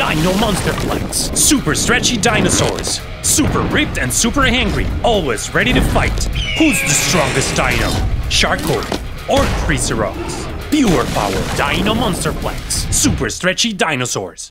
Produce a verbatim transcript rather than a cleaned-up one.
Dino Monsterplex. Super stretchy dinosaurs. Super ripped and super hungry. Always ready to fight. Who's the strongest dino? Sharko or Triceratops? Pure power. Dino Monsterplex. Super stretchy dinosaurs.